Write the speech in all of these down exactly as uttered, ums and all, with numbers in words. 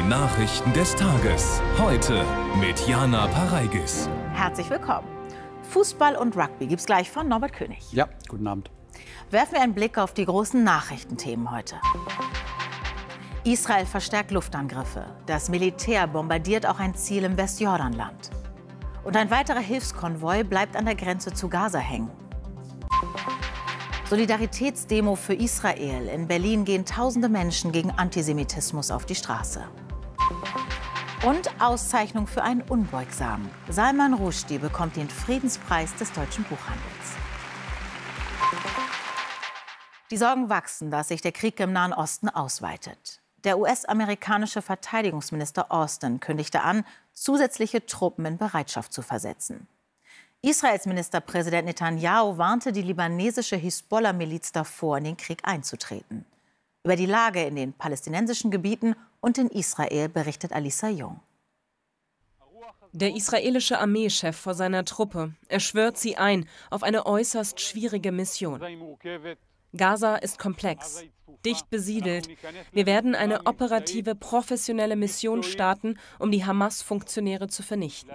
Nachrichten des Tages. Heute mit Jana Pareigis. Herzlich willkommen. Fußball und Rugby gibt's gleich von Norbert König. Ja, guten Abend. Werfen wir einen Blick auf die großen Nachrichtenthemen heute. Israel verstärkt Luftangriffe. Das Militär bombardiert auch ein Ziel im Westjordanland. Und ein weiterer Hilfskonvoi bleibt an der Grenze zu Gaza hängen. Solidaritätsdemo für Israel. In Berlin gehen tausende Menschen gegen Antisemitismus auf die Straße. Und Auszeichnung für einen Unbeugsamen. Salman Rushdie bekommt den Friedenspreis des deutschen Buchhandels. Die Sorgen wachsen, dass sich der Krieg im Nahen Osten ausweitet. Der U S-amerikanische Verteidigungsminister Austin kündigte an, zusätzliche Truppen in Bereitschaft zu versetzen. Israels Ministerpräsident Netanyahu warnte die libanesische Hisbollah-Miliz davor, in den Krieg einzutreten. Über die Lage in den palästinensischen Gebieten und in Israel berichtet Alisa Jung. Der israelische Armeechef vor seiner Truppe. Er schwört sie ein auf eine äußerst schwierige Mission. Gaza ist komplex, dicht besiedelt. Wir werden eine operative, professionelle Mission starten, um die Hamas-Funktionäre zu vernichten.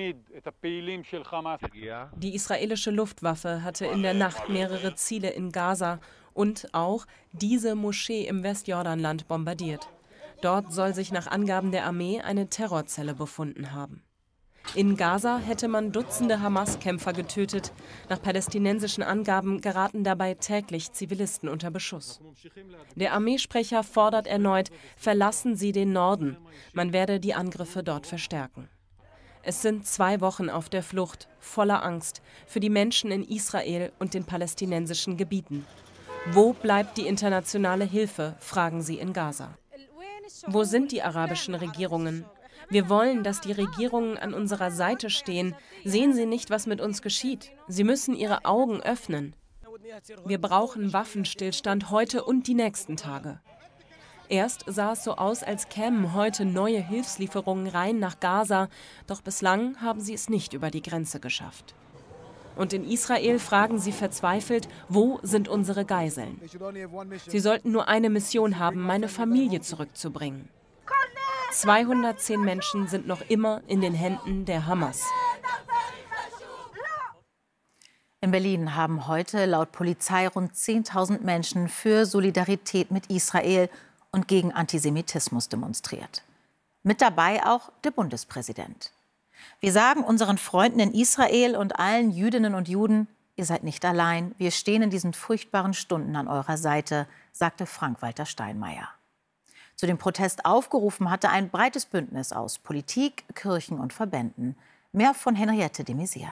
Die israelische Luftwaffe hatte in der Nacht mehrere Ziele in Gaza und auch diese Moschee im Westjordanland bombardiert. Dort soll sich nach Angaben der Armee eine Terrorzelle befunden haben. In Gaza hätte man Dutzende Hamas-Kämpfer getötet. Nach palästinensischen Angaben geraten dabei täglich Zivilisten unter Beschuss. Der Armeesprecher fordert erneut, verlassen Sie den Norden. Man werde die Angriffe dort verstärken. Es sind zwei Wochen auf der Flucht, voller Angst, für die Menschen in Israel und den palästinensischen Gebieten. Wo bleibt die internationale Hilfe, fragen sie in Gaza. Wo sind die arabischen Regierungen? Wir wollen, dass die Regierungen an unserer Seite stehen. Sehen Sie nicht, was mit uns geschieht? Sie müssen Ihre Augen öffnen. Wir brauchen Waffenstillstand heute und die nächsten Tage. Erst sah es so aus, als kämen heute neue Hilfslieferungen rein nach Gaza, doch bislang haben sie es nicht über die Grenze geschafft. Und in Israel fragen sie verzweifelt, wo sind unsere Geiseln? Sie sollten nur eine Mission haben, meine Familie zurückzubringen. zweihundertzehn Menschen sind noch immer in den Händen der Hamas. In Berlin haben heute laut Polizei rund zehntausend Menschen für Solidarität mit Israel und gegen Antisemitismus demonstriert. Mit dabei auch der Bundespräsident. Wir sagen unseren Freunden in Israel und allen Jüdinnen und Juden, ihr seid nicht allein, wir stehen in diesen furchtbaren Stunden an eurer Seite, sagte Frank-Walter Steinmeier. Zu dem Protest aufgerufen hatte ein breites Bündnis aus Politik, Kirchen und Verbänden. Mehr von Henriette de Maizière.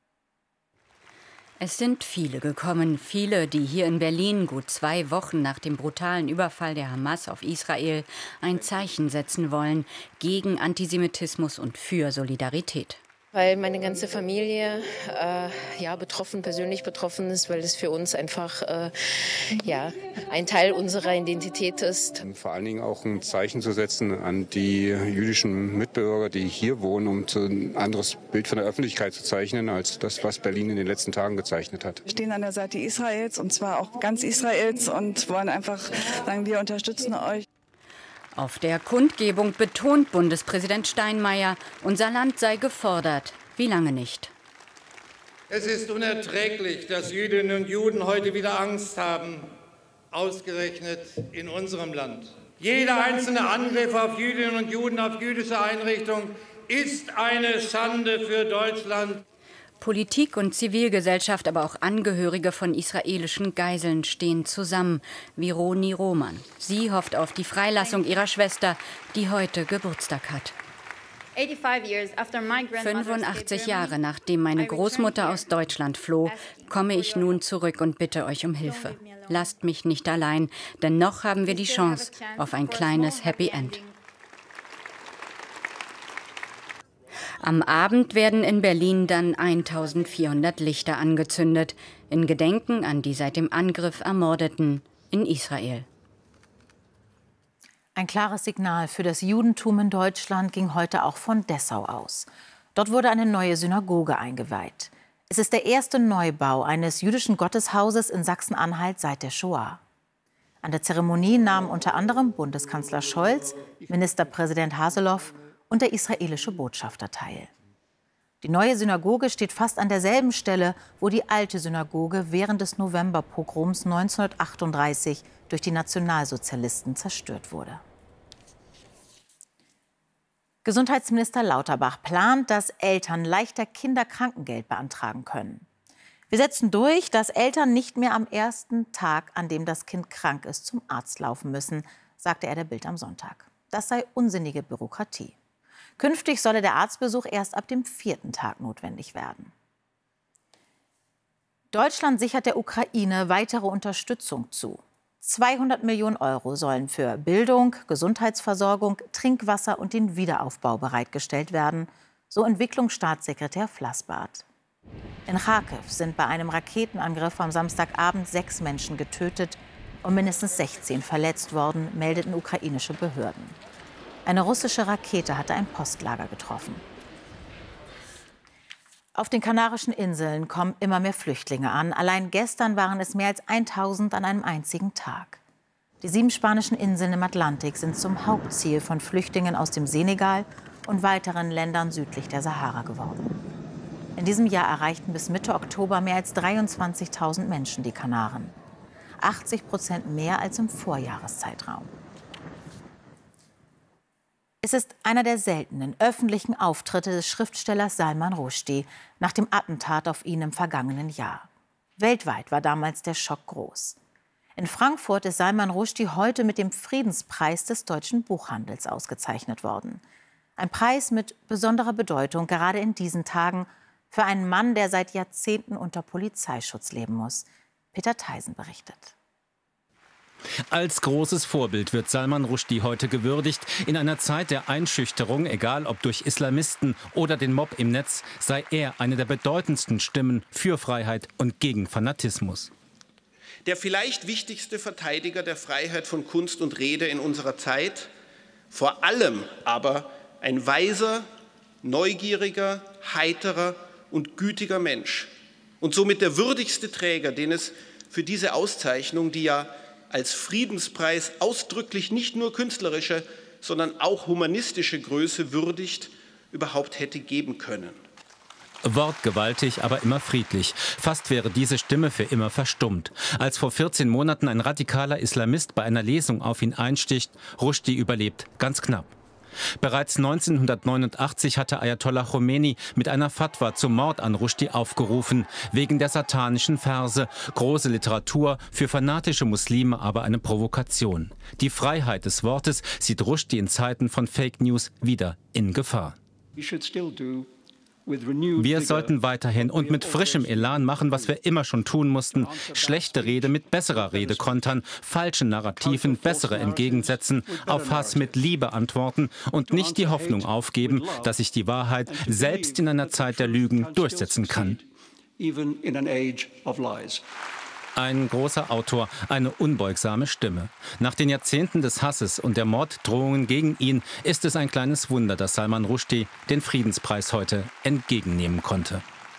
Es sind viele gekommen, viele, die hier in Berlin gut zwei Wochen nach dem brutalen Überfall der Hamas auf Israel ein Zeichen setzen wollen gegen Antisemitismus und für Solidarität. Weil meine ganze Familie äh, ja, betroffen, persönlich betroffen ist, weil es für uns einfach äh, ja, ein Teil unserer Identität ist. Vor allen Dingen auch ein Zeichen zu setzen an die jüdischen Mitbürger, die hier wohnen, um ein anderes Bild von der Öffentlichkeit zu zeichnen, als das, was Berlin in den letzten Tagen gezeichnet hat. Wir stehen an der Seite Israels, und zwar auch ganz Israels, und wollen einfach sagen, wir unterstützen euch. Auf der Kundgebung betont Bundespräsident Steinmeier, unser Land sei gefordert. Wie lange nicht? Es ist unerträglich, dass Jüdinnen und Juden heute wieder Angst haben, ausgerechnet in unserem Land. Jeder einzelne Angriff auf Jüdinnen und Juden, auf jüdische Einrichtungen, ist eine Schande für Deutschland. Politik und Zivilgesellschaft, aber auch Angehörige von israelischen Geiseln stehen zusammen, wie Roni Roman. Sie hofft auf die Freilassung ihrer Schwester, die heute Geburtstag hat. fünfundachtzig Jahre nachdem meine Großmutter aus Deutschland floh, komme ich nun zurück und bitte euch um Hilfe. Lasst mich nicht allein, denn noch haben wir die Chance auf ein kleines Happy End. Am Abend werden in Berlin dann eintausendvierhundert Lichter angezündet, in Gedenken an die seit dem Angriff Ermordeten in Israel. Ein klares Signal für das Judentum in Deutschland ging heute auch von Dessau aus. Dort wurde eine neue Synagoge eingeweiht. Es ist der erste Neubau eines jüdischen Gotteshauses in Sachsen-Anhalt seit der Shoah. An der Zeremonie nahmen unter anderem Bundeskanzler Scholz, Ministerpräsident Haseloff und der israelische Botschafter teil. Die neue Synagoge steht fast an derselben Stelle, wo die alte Synagoge während des Novemberpogroms neunzehnhundertachtunddreißig durch die Nationalsozialisten zerstört wurde. Gesundheitsminister Lauterbach plant, dass Eltern leichter Kinderkrankengeld beantragen können. Wir setzen durch, dass Eltern nicht mehr am ersten Tag, an dem das Kind krank ist, zum Arzt laufen müssen, sagte er der Bild am Sonntag. Das sei unsinnige Bürokratie. Künftig solle der Arztbesuch erst ab dem vierten Tag notwendig werden. Deutschland sichert der Ukraine weitere Unterstützung zu. zweihundert Millionen Euro sollen für Bildung, Gesundheitsversorgung, Trinkwasser und den Wiederaufbau bereitgestellt werden, so Entwicklungsstaatssekretär Flassbart. In Charkiw sind bei einem Raketenangriff am Samstagabend sechs Menschen getötet und mindestens sechzehn verletzt worden, meldeten ukrainische Behörden. Eine russische Rakete hatte ein Postlager getroffen. Auf den Kanarischen Inseln kommen immer mehr Flüchtlinge an. Allein gestern waren es mehr als tausend an einem einzigen Tag. Die sieben spanischen Inseln im Atlantik sind zum Hauptziel von Flüchtlingen aus dem Senegal und weiteren Ländern südlich der Sahara geworden. In diesem Jahr erreichten bis Mitte Oktober mehr als dreiundzwanzigtausend Menschen die Kanaren. achtzig Prozent mehr als im Vorjahreszeitraum. Es ist einer der seltenen öffentlichen Auftritte des Schriftstellers Salman Rushdie nach dem Attentat auf ihn im vergangenen Jahr. Weltweit war damals der Schock groß. In Frankfurt ist Salman Rushdie heute mit dem Friedenspreis des deutschen Buchhandels ausgezeichnet worden. Ein Preis mit besonderer Bedeutung, gerade in diesen Tagen, für einen Mann, der seit Jahrzehnten unter Polizeischutz leben muss. Peter Theisen berichtet. Als großes Vorbild wird Salman Rushdie heute gewürdigt. In einer Zeit der Einschüchterung, egal ob durch Islamisten oder den Mob im Netz, sei er eine der bedeutendsten Stimmen für Freiheit und gegen Fanatismus. Der vielleicht wichtigste Verteidiger der Freiheit von Kunst und Rede in unserer Zeit, vor allem aber ein weiser, neugieriger, heiterer und gütiger Mensch und somit der würdigste Träger, den es für diese Auszeichnung, die ja als Friedenspreis ausdrücklich nicht nur künstlerische, sondern auch humanistische Größe würdigt, überhaupt hätte geben können. Wortgewaltig, aber immer friedlich. Fast wäre diese Stimme für immer verstummt. Als vor vierzehn Monaten ein radikaler Islamist bei einer Lesung auf ihn einsticht, Rushdie überlebt ganz knapp. Bereits neunzehnhundertneunundachtzig hatte Ayatollah Khomeini mit einer Fatwa zum Mord an Rushdie aufgerufen, wegen der satanischen Verse. Große Literatur, für fanatische Muslime aber eine Provokation. Die Freiheit des Wortes sieht Rushdie in Zeiten von Fake News wieder in Gefahr. Wir sollten weiterhin und mit frischem Elan machen, was wir immer schon tun mussten. Schlechte Rede mit besserer Rede kontern, falschen Narrativen bessere entgegensetzen, auf Hass mit Liebe antworten und nicht die Hoffnung aufgeben, dass sich die Wahrheit selbst in einer Zeit der Lügen durchsetzen kann. Ein großer Autor, eine unbeugsame Stimme. Nach den Jahrzehnten des Hasses und der Morddrohungen gegen ihn ist es ein kleines Wunder, dass Salman Rushdie den Friedenspreis heute entgegennehmen konnte.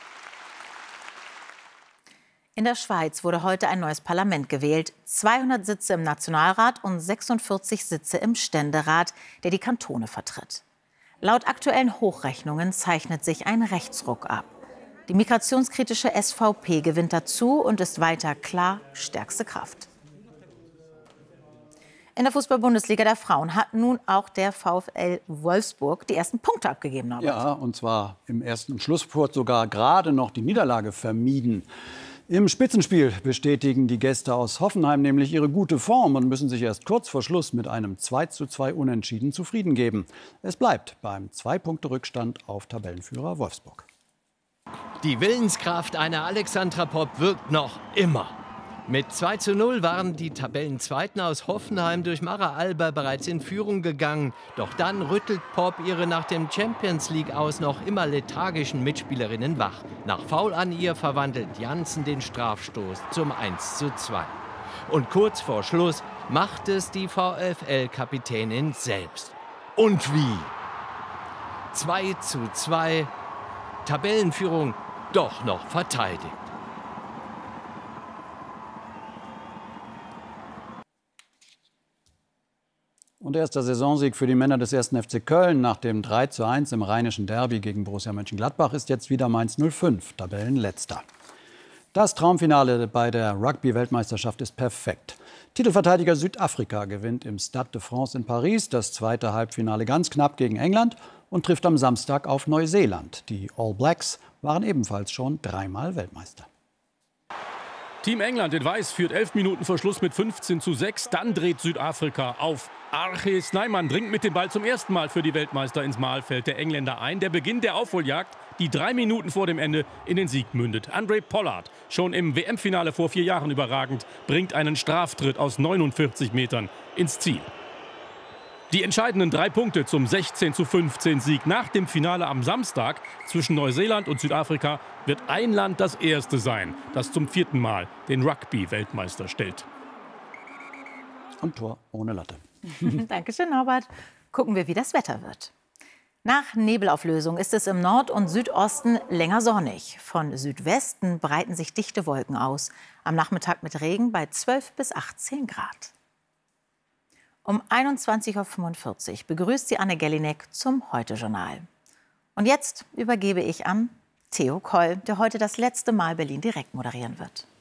In der Schweiz wurde heute ein neues Parlament gewählt. zweihundert Sitze im Nationalrat und sechsundvierzig Sitze im Ständerat, der die Kantone vertritt. Laut aktuellen Hochrechnungen zeichnet sich ein Rechtsruck ab. Die migrationskritische S V P gewinnt dazu und ist weiter klar stärkste Kraft. In der Fußball-Bundesliga der Frauen hat nun auch der VfL Wolfsburg die ersten Punkte abgegeben. Norbert. Ja, und zwar im ersten Schlussspurt sogar gerade noch die Niederlage vermieden. Im Spitzenspiel bestätigen die Gäste aus Hoffenheim nämlich ihre gute Form und müssen sich erst kurz vor Schluss mit einem zwei zu zwei Unentschieden zufrieden geben. Es bleibt beim Zwei-Punkte-Rückstand auf Tabellenführer Wolfsburg. Die Willenskraft einer Alexandra Popp wirkt noch immer. Mit zwei zu null waren die Tabellenzweiten aus Hoffenheim durch Mara Alba bereits in Führung gegangen. Doch dann rüttelt Popp ihre nach dem Champions League aus noch immer lethargischen Mitspielerinnen wach. Nach Foul an ihr verwandelt Janssen den Strafstoß zum eins zu zwei. Und kurz vor Schluss macht es die VfL-Kapitänin selbst. Und wie? zwei zu zwei. Tabellenführung doch noch verteidigt. Und erster Saisonsieg für die Männer des ersten F C Köln nach dem drei zu eins im rheinischen Derby gegen Borussia Mönchengladbach ist jetzt wieder Mainz null fünf, Tabellenletzter. Das Traumfinale bei der Rugby-Weltmeisterschaft ist perfekt. Titelverteidiger Südafrika gewinnt im Stade de France in Paris das zweite Halbfinale ganz knapp gegen England und trifft am Samstag auf Neuseeland. Die All Blacks waren ebenfalls schon dreimal Weltmeister. Team England in Weiß führt elf Minuten vor Schluss mit fünfzehn zu sechs. Dann dreht Südafrika auf. Arche Snyman dringt mit dem Ball zum ersten Mal für die Weltmeister ins Mahlfeld der Engländer ein. Der Beginn der Aufholjagd, die drei Minuten vor dem Ende in den Sieg mündet. Andre Pollard, schon im W M-Finale vor vier Jahren überragend, bringt einen Straftritt aus neunundvierzig Metern ins Ziel. Die entscheidenden drei Punkte zum sechzehn zu fünfzehn Sieg nach dem Finale am Samstag zwischen Neuseeland und Südafrika wird ein Land das erste sein, das zum vierten Mal den Rugby-Weltmeister stellt. Und Tor ohne Latte. Dankeschön, Norbert. Gucken wir, wie das Wetter wird. Nach Nebelauflösung ist es im Nord- und Südosten länger sonnig. Von Südwesten breiten sich dichte Wolken aus. Am Nachmittag mit Regen bei zwölf bis achtzehn Grad. Um einundzwanzig Uhr fünfundvierzig begrüßt sie Anne Gellinek zum Heute-Journal. Und jetzt übergebe ich an Theo Koll, der heute das letzte Mal Berlin direkt moderieren wird.